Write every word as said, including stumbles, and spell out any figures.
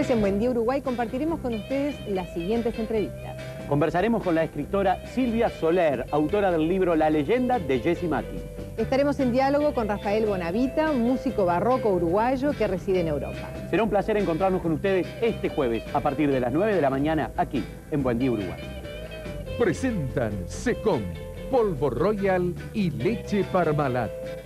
En Buen Día Uruguay compartiremos con ustedes las siguientes entrevistas. Conversaremos con la escritora Silvia Soler, autora del libro La leyenda de Jessy Mati. Estaremos en diálogo con Rafael Bonavita, músico barroco uruguayo que reside en Europa. Será un placer encontrarnos con ustedes este jueves a partir de las nueve de la mañana aquí en Buen Día Uruguay. Presentan Secom, Polvo Royal y Leche Parmalat.